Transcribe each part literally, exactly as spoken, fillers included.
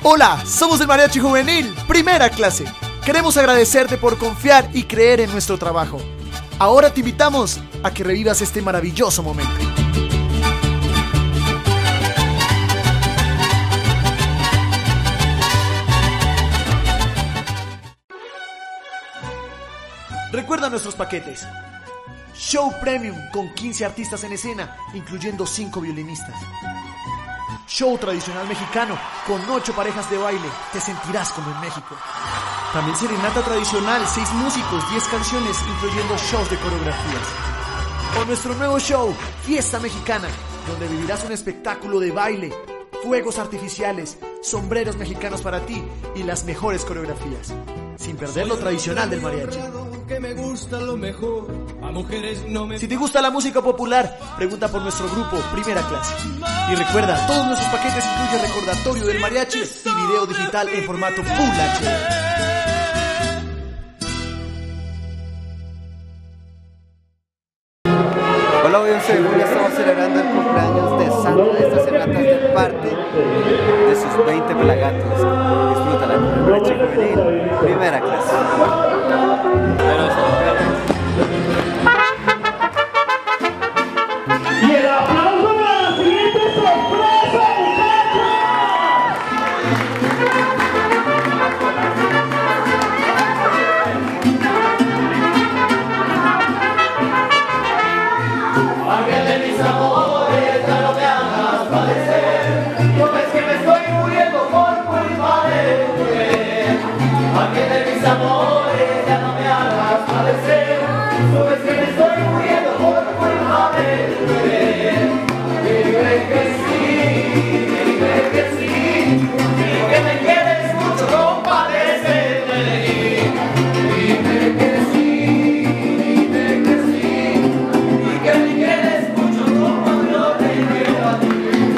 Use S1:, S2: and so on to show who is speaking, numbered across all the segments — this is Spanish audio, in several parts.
S1: Hola, somos el Mariachi Juvenil, primera clase. Queremos agradecerte por confiar y creer en nuestro trabajo. Ahora te invitamos a que revivas este maravilloso momento. Recuerda nuestros paquetes. Show Premium con quince artistas en escena, incluyendo cinco violinistas. Show tradicional mexicano con ocho parejas de baile, te sentirás como en México. También serenata tradicional, seis músicos, diez canciones, incluyendo shows de coreografías. O nuestro nuevo show, Fiesta Mexicana, donde vivirás un espectáculo de baile, fuegos artificiales, sombreros mexicanos para ti y las mejores coreografías, sin perder lo tradicional del mariachi.
S2: Que me gusta lo mejor, a mujeres no me...
S1: Si te gusta la música popular, pregunta por nuestro grupo Primera Clase. Y recuerda, todos nuestros paquetes incluyen recordatorio del mariachi y video digital en formato Full H D.
S3: Hola, hoy once de julio estamos celebrando el cumpleaños de Sandra de estas serenatas de parte de sus veinte pelagatos. Disfrútala con el Mariachi Juvenil, Primera Clase.
S4: Y el aplauso para la siguiente sorpresa, muchachos. Ángel de mis amores, ya no me hagas padecer. No ves que me estoy muriendo por culpa de ti. Ángel de mis amores, ya no me hagas padecer. No ves que me estoy muriendo por culpa de ti. Dime que sí, dime que sí, dime que me quieres mucho, compadece de mí. Dime que sí, dime que sí, y que me quieres mucho como yo te quiero a ti.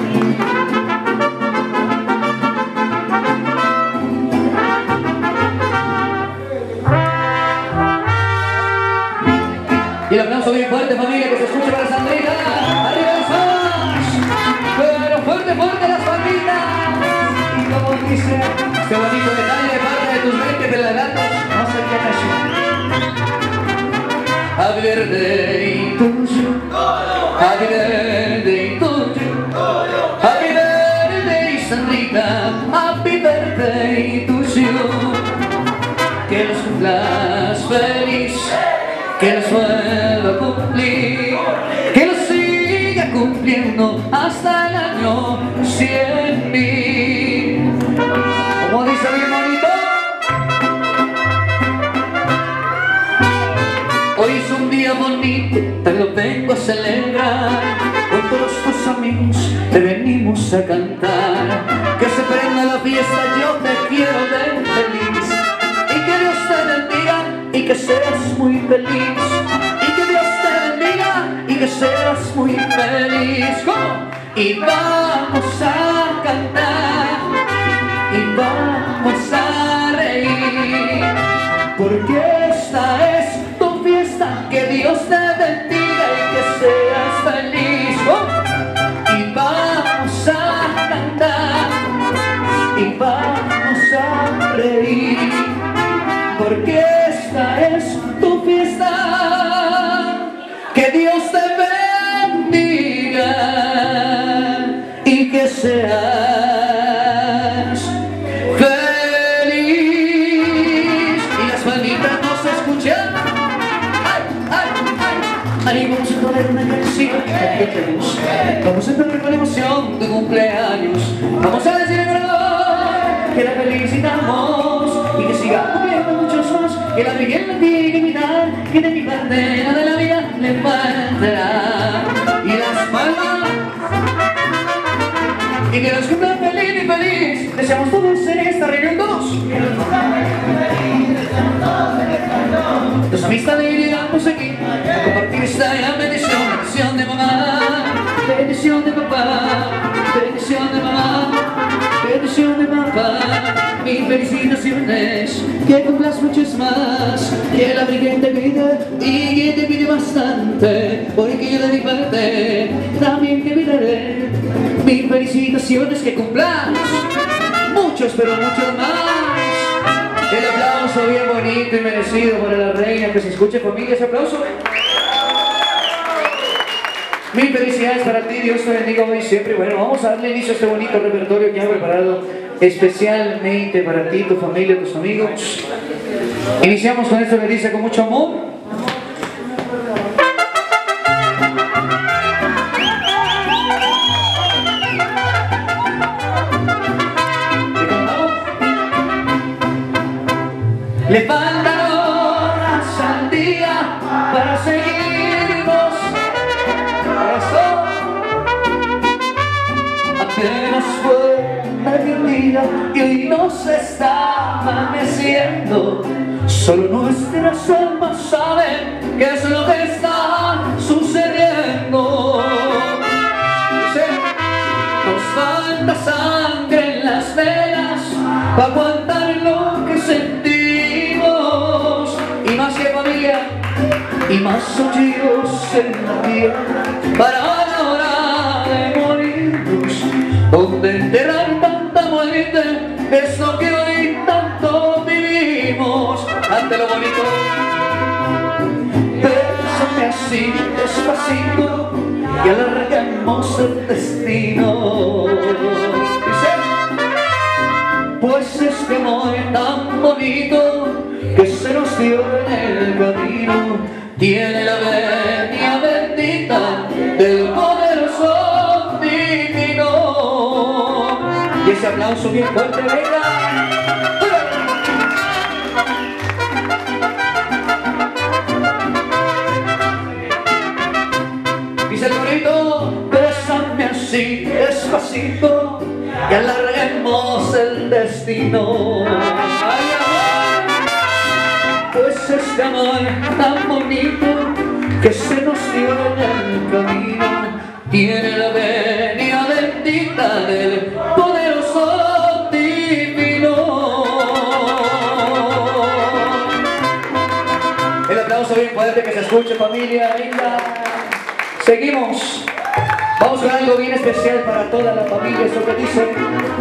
S4: Y el aplauso bien fuerte, familia, que se escuche para Sandrita. ¡Arriba los fans! Pero fuerte, fuerte las palmitas. Y como dice, este bonito detalle de parte de tus veinte pelagatos, no sé qué canción. Happy birthday to you. Happy birthday to you. Happy birthday, Sandrita. Happy birthday to you. Que los cumplas feliz. Que los vuelva a cumplir, que lo siga cumpliendo hasta el año cien mil. Como dice bien bonito, hoy es un día bonito, te lo vengo a celebrar. Con todos tus amigos te venimos a cantar. Que se prenda la fiesta, yo te quiero ver feliz. Y que Dios te bendiga y que seas muy feliz. Y que Dios te bendiga y que seas muy feliz. ¿Cómo? Y vamos a cantar y vamos a reír, porque esta es tu fiesta. Que Dios te bendiga y que seas feliz. ¿Cómo? Y vamos a cantar y vamos a reír, porque esta es tu fiesta. Que Dios te bendiga y que seas feliz. Y las palmitas no se escuchan. Ay, ay, ay. Ahí vamos a poner una canción que nos gusta. Vamos a entrar con la emoción de cumpleaños. Vamos a decir en honor que la felicitamos y que siga cumpliendo muchos más. Que la Miguel la tiene que mirar, que de mi bandera de la vida le faltará. Y las palmas, y que nos cumplan feliz y feliz. Deseamos todos en esta reunión dos. Que nos cumplan feliz y feliz. Deseamos todos en esta reunión. Los amistades llegamos aquí a compartir esta gran bendición. Bendición de mamá, bendición de papá, bendición de mamá, bendición de papá. Mis felicitaciones, que cumplas muchas más, que la Virgen te pide y que te pide bastante, porque yo de mi parte también te pidaré. Mis felicitaciones, que cumplas muchas muchos, pero muchos más. El aplauso bien bonito y merecido para la reina. Que se escuche, familia, ese aplauso. Mil felicidades para ti, Dios te bendiga hoy y siempre. Bueno, vamos a darle inicio a este bonito repertorio que han preparado especialmente para ti, tu familia, tus amigos. Iniciamos con esto que dice con mucho amor. Le faltan horas al día para seguirnos. Eso apenas fue mediodía y hoy nos está amaneciendo. Solo nuestras almas saben qué es lo que está sucediendo. Nos falta sangre en las venas para aguantar lo que sentimos. Y más que familia, y más oídos en la tierra para la hora de morirnos. Donde enterrar tanta muerte es lo que hoy tanto vivimos. Ante lo bonito, bésame así despacito y alargamos el destino. Dice, pues este amor tan bonito que se nos dio en el camino tiene la venia bendita del poderoso divino. Y ese aplauso bien fuerte, venga. Dice el corito, bésame así despacito y alarguemos el destino. Ay, pues este amor tan bonito que se nos dio en el camino tiene la venia bendita del poderoso divino. El aplauso bien fuerte que se escuche, familia, venga. Seguimos. Vamos con algo bien especial para toda la familia, eso que dice.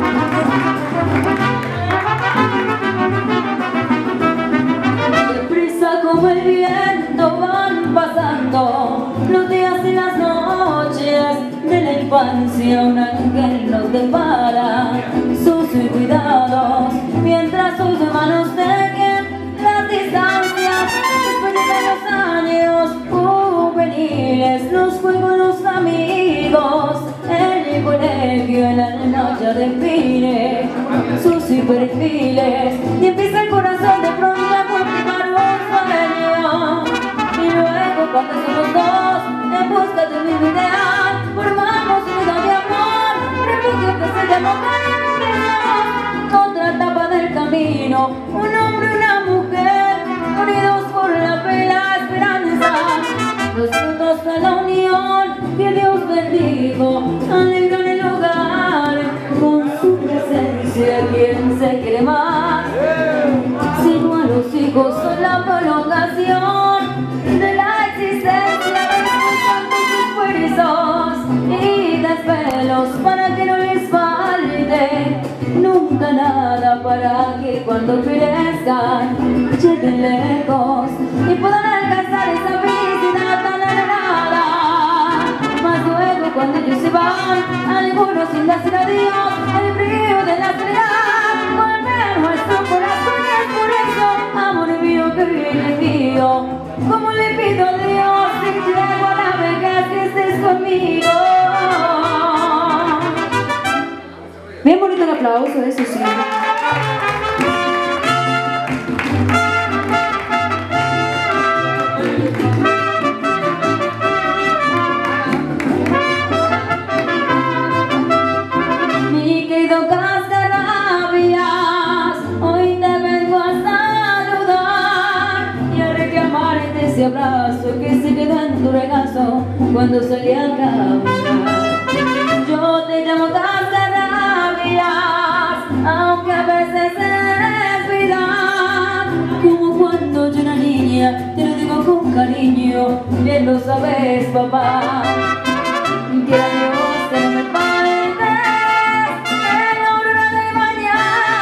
S5: Como el viento van pasando los días y las noches de la infancia. Un ángel nos depara sus cuidados mientras sus manos tejen las distancias. Después de los años juveniles, los juegos, los amigos, el colegio, en la noche define sus perfiles y empieza el corazón de pronto a confirmar un sueño. Y luego cuando somos dos en busca de un mismo ideal, formamos un vida de amor, refugio que se llama cariño. Otra etapa del camino, un hombre y una mujer unidos por la fe y la esperanza, los frutos de la unión que Dios bendijo alegran el hogar con su presencia. ¿Quién se quiere más? Sino a los hijos son la prolongación de la existencia de sus esfuerzos y desvelos para que no les falte nunca nada, para que cuando crezcan lleguen lejos y puedan alcanzar esa felicidad tan anhelada. Mas luego cuando ellos se van, algunos sin decir adiós, el brillo de la soledad vuelve a nuestro corazón. Y es por eso, amor mío, que viene mío, como le pido a Dios si llego a la vejez que estés conmigo. Bien bonito el aplauso, eso sí. Mi querido Cascarrabias, hoy te vengo a saludar y a reclamarte ese abrazo que se quedó en tu regazo cuando salí a caminar. Yo te llamo Cascarrabias, aunque a veces es verdad, como cuando yo era niña, te lo digo con cariño, bien lo sabes, papá. Que a Dios te no me faltes en la aurora de mañana.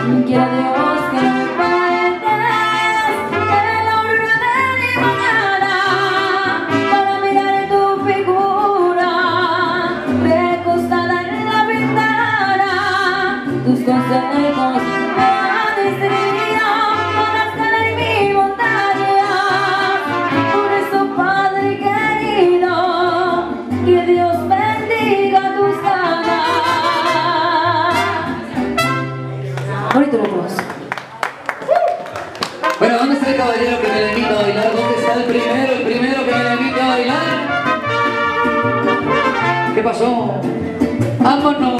S5: Quiero Dios que no me faltes en la hora de mi mañana para mirar tu figura recostada en la ventana. Tus consejos me han distraído con las caras y mi montaña. Por eso, Padre querido, que Dios bendiga tus ganas. Ahorita lo todos.
S4: Bueno, ¿dónde está el caballero que me le invita a bailar? ¿Dónde está el primero, el primero que me le invita a bailar? ¿Qué pasó? ¡Vámonos!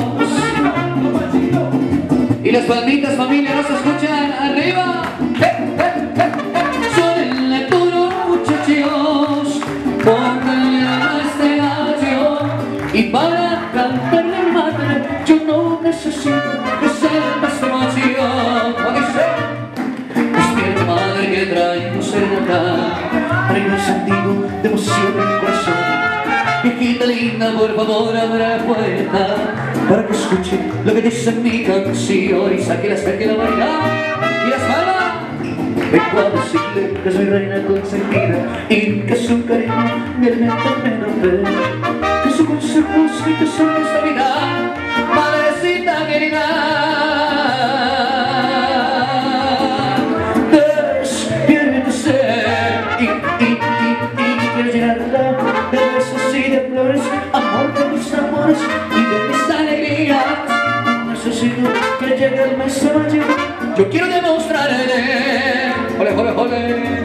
S4: Y las palmitas, familia, ¿no se escuchan? ¡Arriba! ¡Eh, eh, eh, eh! Suénenle duro, muchachos, pónganle a este gallo. Y para cantarle madre, yo no necesito que sea más emoción. ¿Cómo dice? Despierta, madre, que traigo serenata, traigo el sentido de emoción en el corazón. Viejita linda, por favor, abra la puerta para que escuche lo que dice mi canción y saque las pequeñas a bailar y las palmas. Vengo a decirle que soy reina consentida y que su cariño me alimenta menos ver, que su consejo y que su estabilidad, madrecita querida. Despiértese y, y, y, y quiero llenarla de besos y de flores, amor de mis amores y de mis alegrías. Necesito que llegue el mes de mayo, yo quiero demostrarle, ole, ole, ole,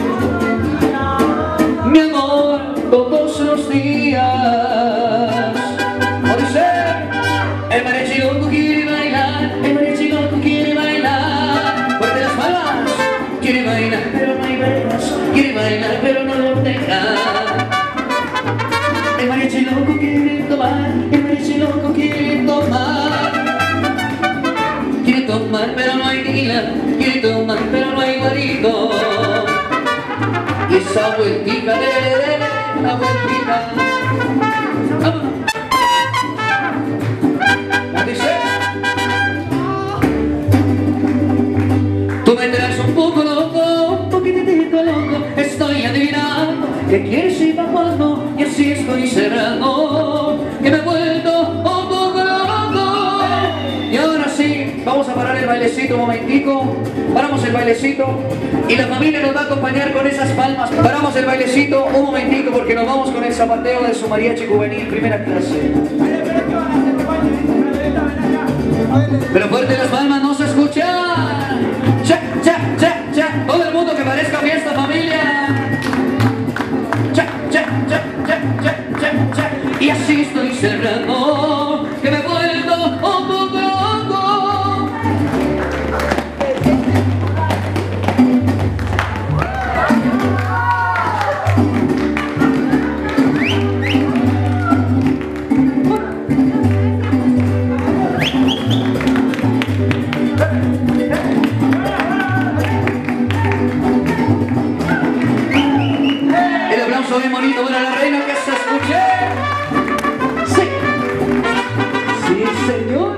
S4: mi amor todos los días. O dice, el mariachi loco quiere bailar, el mariachi loco quiere bailar. Fuerte las palmas, quiere bailar pero no hay velas, quiere bailar pero no lo deja. El mariachi loco quiere tomar, el mariachi loco quiere tomar. Quiere tomar pero no hay tequila, quiere tomar pero no hay guarito. Y esa vueltica, de, de, de, la vueltica. Vamos. ¿Cómo dice? Tú me traes un poco loco, un poquitito loco. Estoy adivinando que quieres ir bajando y así estoy cerrando. Que me he vuelto un poco loco. Y ahora sí, vamos a parar el bailecito un momentico. Paramos el bailecito y la familia nos va a acompañar con esas palmas. Paramos el bailecito un momentito porque nos vamos con el zapateo de su mariachi juvenil, primera clase. Pero fuerte las palmas, no se escuchan. Cha, cha, cha, cha. Todo el mundo que parezca fiesta, familia. Cha, cha, cha, cha, cha, cha, cha. Y así estoy cerrando, que me vuelvo un poco loco. Bien bonito para la reina, que se escuche. Sí, sí, señor.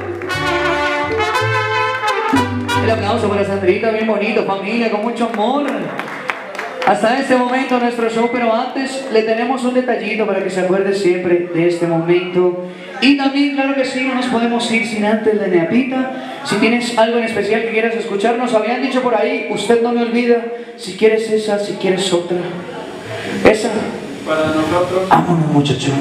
S4: El aplauso para Sandrita, bien bonito, familia, con mucho amor. Hasta este momento nuestro show, pero antes le tenemos un detallito para que se acuerde siempre de este momento. Y también, claro que sí, no nos podemos ir sin antes de Neapita. Si tienes algo en especial que quieras escucharnos, habían dicho por ahí, usted no me olvida, si quieres esa, si quieres otra. Esa.
S6: Para nosotros.
S4: Vámonos, muchachones.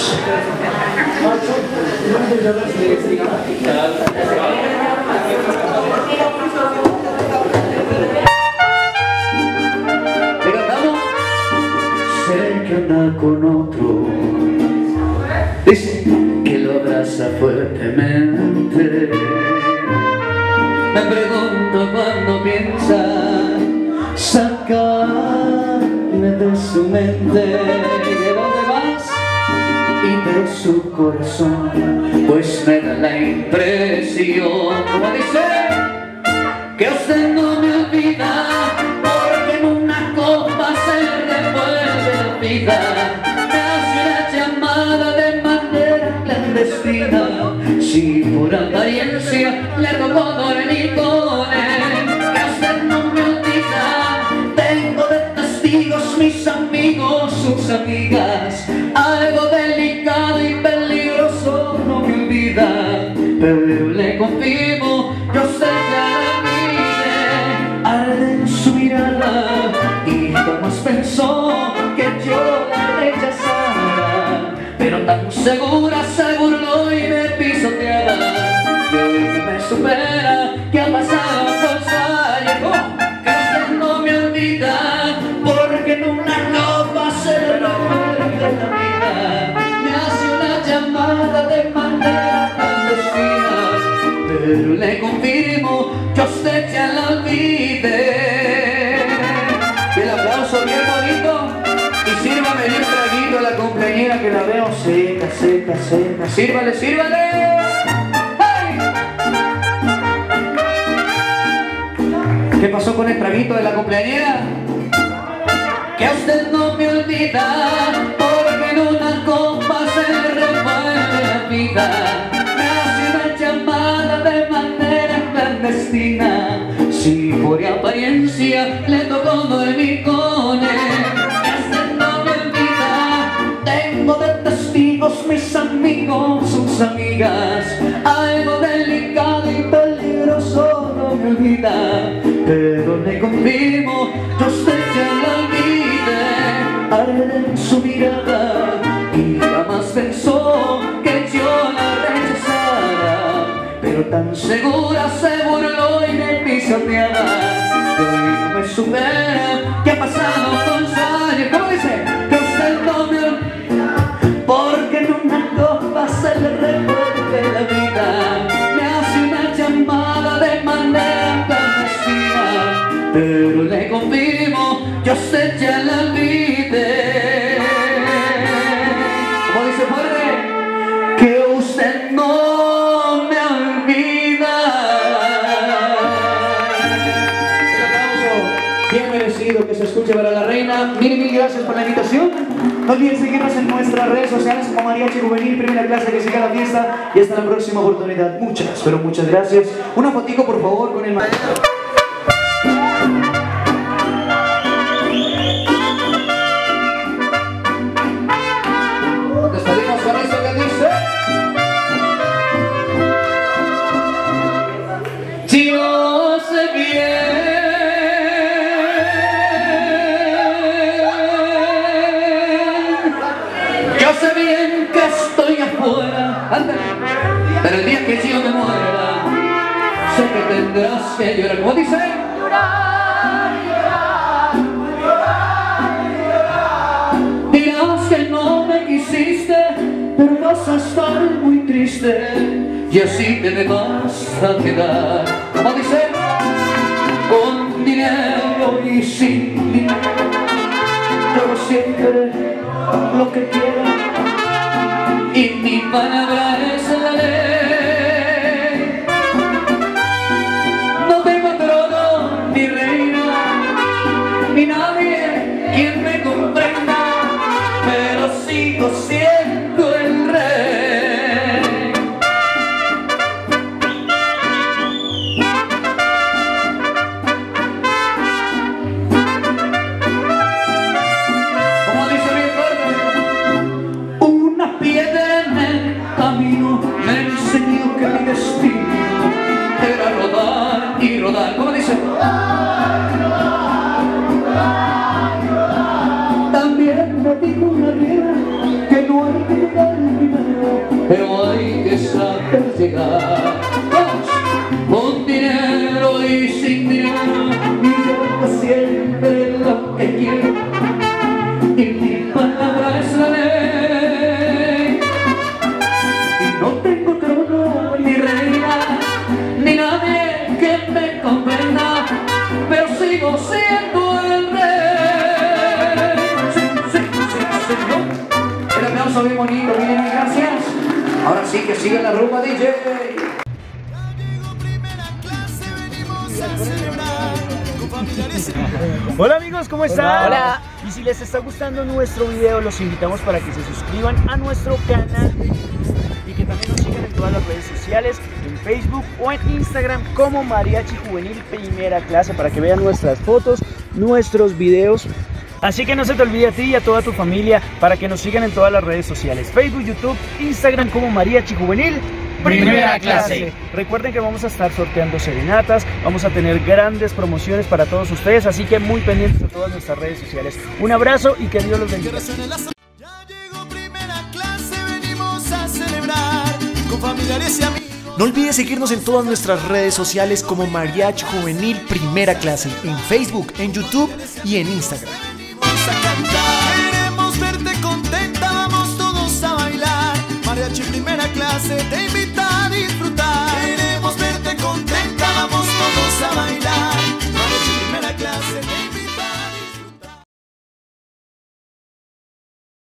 S4: ¿Le cantamos? Sé que anda con otro. Dice que lo abraza fuertemente. Me pregunto cuándo piensa sacarme de su mente. ¿Y de dónde vas? Y de su corazón. Pues me da la impresión, como dice, que usted no me olvida, porque en una copa se revuelve la vida. Me hace una llamada de manera clandestina. Si por apariencia le tocó dormir con él, segura se burló y me pisoteaba. Y hoy que me supera, que ha pasado dos años, que usted no me olvida, porque en una copa se le revuelve la vida. Me hace una llamada de manera clandestina, pero le confirmo que usted ya la olvide. El aplauso bien bonito. Y sírvame un traguito a la compañera que la veo seca, seca, seca. Sírvale, sírvale. ¡Ay! ¿Qué pasó con el traguito de la compañera? Que usted no me olvida, porque en una copa se le revuelve la vida. Me hace una llamada de manera clandestina. Si por apariencia le tocó dormir con él, no me olvida. Tengo de testigos mis amigos, sus amigas. Algo delicado y peligroso no me olvida, pero le confirmo que usted ya la olvide. Arde en su mirada y jamás pensó que yo la rechazara, pero tan segura se burló y me pisoteaba. Hoy me supera, que ha pasado dos años. ¿Cómo dice? Que usted no me olvida, porque en una copa se le revuelve la vida. Me hace una llamada de manera clandestina, pero le confirmo que usted ya la olvide. ¿Cómo dice fuerte? Que usted no me olvida. Bien merecido que se escuche para la reina. Mil, mil gracias por la invitación. No olviden seguirnos en nuestras redes sociales como Mariachi Juvenil, primera clase, que siga la fiesta. Y hasta la próxima oportunidad. Muchas, pero muchas gracias. Una fotico, por favor, con el maestro. Despedimos con esto que dice: yo sé bien Yo sé bien que estoy afuera, pero el día que yo me muera, sé que tendrás que llorar. ¿Cómo dice? Llorar, llorar, llorar, llorar. Dirás que no me quisiste, pero vas a estar muy triste, y así te me vas a quedar. ¿Cómo dice? Con dinero y sin dinero, yo siempre lo que quiero, y mi palabra es la ley. No tengo trono, ni reina, ni nadie quien me comprenda, pero sigo siendo el rey. Como dice bien fuerte: una piedra en el camino me enseñó que mi destino era rodar y rodar. ¿Cómo dice? Rodar, rodar, rodar, rodar. También me dijo una vieja que no hay que llegar primero, pero hay que saber llegar. Vamos, con dinero y sin dinero, y yo siempre lo que quiero, y mi palabra es la ley. Y no tengo trono, ni reina, ni nadie que me comprenda, pero sigo siendo el rey. Sí, sí, sí, señor. El aplauso bien bonito, bien, gracias. Ahora sí que sigue la rumba, D J.
S6: Hola amigos, ¿cómo están?
S7: Hola.
S6: Y si les está gustando nuestro video, los invitamos para que se suscriban a nuestro canal y que también nos sigan en todas las redes sociales, en Facebook o en Instagram como Mariachi Juvenil Primera Clase, para que vean nuestras fotos, nuestros videos. Así que no se te olvide a ti y a toda tu familia para que nos sigan en todas las redes sociales, Facebook, YouTube, Instagram como Mariachi Juvenil
S7: Primera Clase.
S6: Recuerden que vamos a estar sorteando serenatas, vamos a tener grandes promociones para todos ustedes, así que muy pendientes de todas nuestras redes sociales. Un abrazo y que Dios los bendiga.
S1: Ya llegó Primera Clase, venimos con familiares y amigos. No olvides seguirnos en todas nuestras redes sociales como Mariachi Juvenil Primera Clase, en Facebook, en YouTube y en Instagram. Queremos verte contenta, vamos todos a bailar. Mariachi Primera Clase te invita.